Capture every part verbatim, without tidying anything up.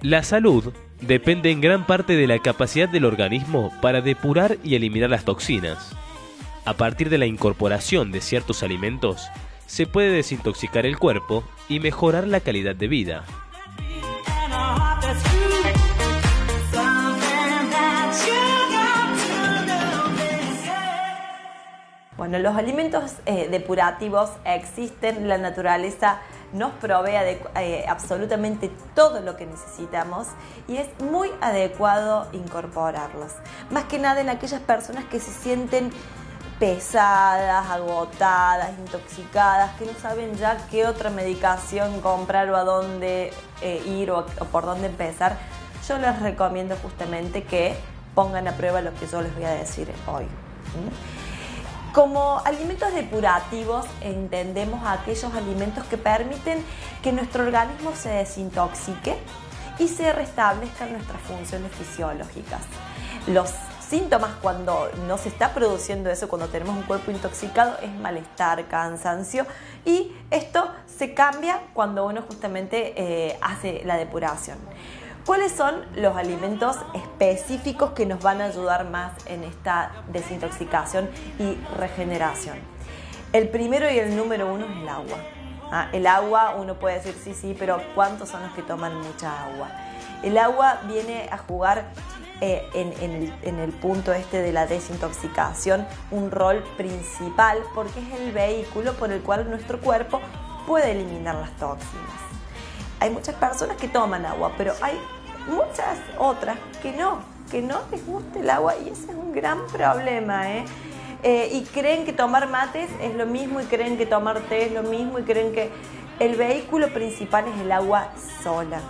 La salud depende en gran parte de la capacidad del organismo para depurar y eliminar las toxinas. A partir de la incorporación de ciertos alimentos, se puede desintoxicar el cuerpo y mejorar la calidad de vida. Bueno, los alimentos eh, depurativos existen, la naturaleza nos provee de eh, absolutamente todo lo que necesitamos y es muy adecuado incorporarlos. Más que nada en aquellas personas que se sienten pesadas, agotadas, intoxicadas, que no saben ya qué otra medicación comprar o a dónde eh, ir o, o por dónde empezar. Yo les recomiendo justamente que pongan a prueba lo que yo les voy a decir hoy. ¿Mm? Como alimentos depurativos entendemos aquellos alimentos que permiten que nuestro organismo se desintoxique y se restablezcan nuestras funciones fisiológicas. Los síntomas cuando no se está produciendo eso, cuando tenemos un cuerpo intoxicado, es malestar, cansancio, y esto se cambia cuando uno justamente eh, hace la depuración. ¿Cuáles son los alimentos específicos que nos van a ayudar más en esta desintoxicación y regeneración? El primero y el número uno es el agua. Ah, el agua, uno puede decir sí, sí, pero ¿cuántos son los que toman mucha agua? El agua viene a jugar eh, en, en, el, en el punto este de la desintoxicación un rol principal porque es el vehículo por el cual nuestro cuerpo puede eliminar las toxinas. Hay muchas personas que toman agua, pero hay muchas otras que no, que no les gusta el agua y ese es un gran problema, ¿eh? Eh, y creen que tomar mates es lo mismo y creen que tomar té es lo mismo y creen que el vehículo principal es el agua sola.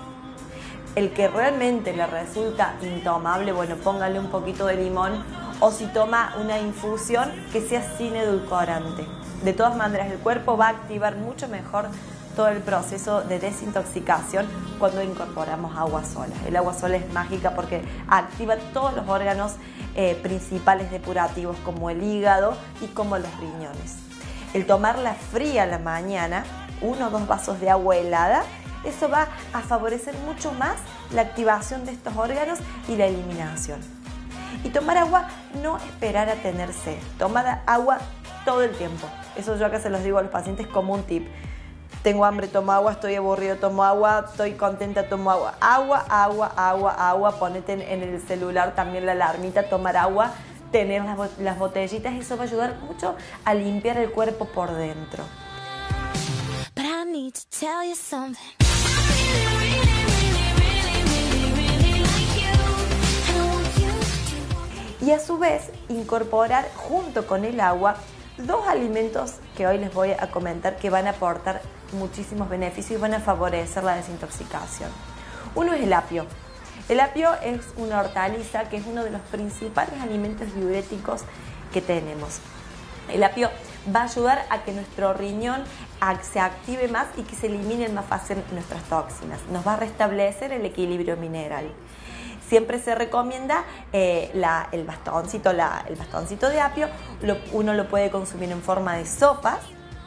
El que realmente le resulta intomable, bueno, póngale un poquito de limón o si toma una infusión que sea sin edulcorante. De todas maneras, el cuerpo va a activar mucho mejor todo el proceso de desintoxicación cuando incorporamos agua sola. El agua sola es mágica porque activa todos los órganos eh, principales depurativos como el hígado y como los riñones. El tomarla fría a la mañana, uno o dos vasos de agua helada, eso va a favorecer mucho más la activación de estos órganos y la eliminación. Y tomar agua, no esperar a tener sed. Tomar agua todo el tiempo. Eso yo acá se los digo a los pacientes como un tip. Tengo hambre, tomo agua, estoy aburrido, tomo agua, estoy contenta, tomo agua. Agua, agua, agua, agua. Ponete en el celular también la alarmita, tomar agua, tener las, las botellitas. Eso va a ayudar mucho a limpiar el cuerpo por dentro. But I need to tell you something. Y a su vez, incorporar junto con el agua dos alimentos que hoy les voy a comentar que van a aportar muchísimos beneficios y van a favorecer la desintoxicación. Uno es el apio. El apio es una hortaliza que es uno de los principales alimentos diuréticos que tenemos. El apio va a ayudar a que nuestro riñón se active más y que se eliminen más fácil nuestras toxinas. Nos va a restablecer el equilibrio mineral. Siempre se recomienda eh, la, el, bastoncito, la, el bastoncito de apio, lo, uno lo puede consumir en forma de sopas,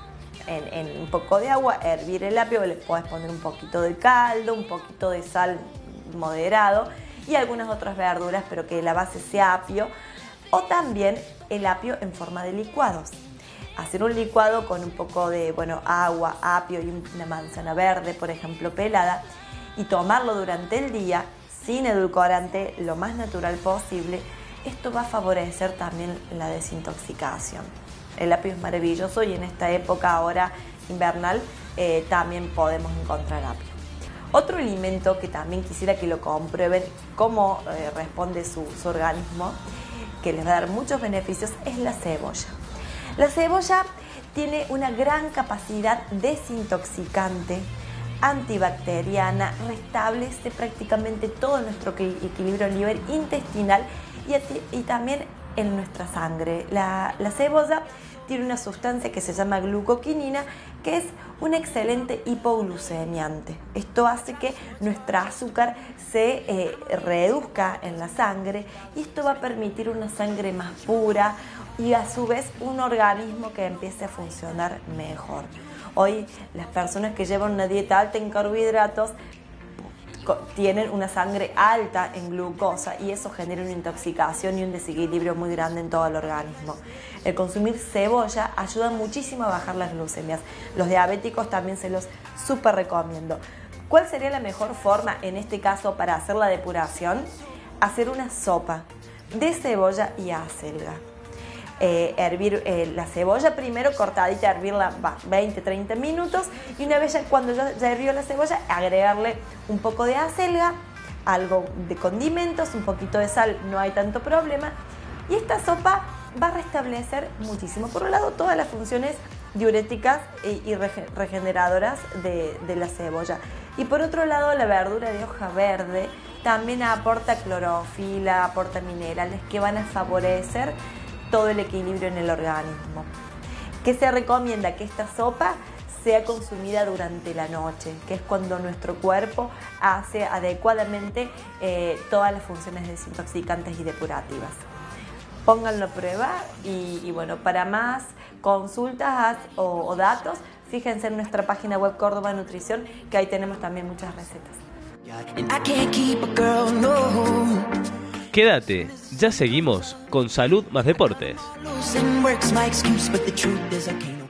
en, en un poco de agua, hervir el apio, le puedes poner un poquito de caldo, un poquito de sal moderado y algunas otras verduras, pero que la base sea apio, o también el apio en forma de licuados. Hacer un licuado con un poco de bueno, agua, apio y una manzana verde, por ejemplo, pelada, y tomarlo durante el día, sin edulcorante, lo más natural posible. Esto va a favorecer también la desintoxicación. El apio es maravilloso y en esta época ahora invernal eh, también podemos encontrar apio. Otro alimento que también quisiera que lo comprueben cómo eh, responde su, su organismo, que les va a dar muchos beneficios, es la cebolla. La cebolla tiene una gran capacidad desintoxicante, antibacteriana, restablece prácticamente todo nuestro equilibrio a nivel intestinal y, y también en nuestra sangre. La, la cebolla tiene una sustancia que se llama glucoquinina, que es un excelente hipoglucemiante. Esto hace que nuestro azúcar se eh, reduzca en la sangre y esto va a permitir una sangre más pura y a su vez un organismo que empiece a funcionar mejor. Hoy las personas que llevan una dieta alta en carbohidratos tienen una sangre alta en glucosa y eso genera una intoxicación y un desequilibrio muy grande en todo el organismo. El consumir cebolla ayuda muchísimo a bajar las glucemias. Los diabéticos también se los súper recomiendo. ¿Cuál sería la mejor forma en este caso para hacer la depuración? Hacer una sopa de cebolla y acelga. Eh, hervir eh, la cebolla primero cortadita, hervirla veinte a treinta minutos y una vez ya, cuando ya, ya hirvió la cebolla, agregarle un poco de acelga, algo de condimentos, un poquito de sal, no hay tanto problema, y esta sopa va a restablecer muchísimo, por un lado, todas las funciones diuréticas y, y rege, regeneradoras de, de la cebolla, y por otro lado la verdura de hoja verde también aporta clorofila, aporta minerales que van a favorecer todo el equilibrio en el organismo. ¿Qué se recomienda? Que esta sopa sea consumida durante la noche, que es cuando nuestro cuerpo hace adecuadamente eh, todas las funciones desintoxicantes y depurativas. Pónganlo a prueba y, y bueno, para más consultas o, o datos, fíjense en nuestra página web Córdoba Nutrición, que ahí tenemos también muchas recetas. Quédate, ya seguimos con Salud más Deportes.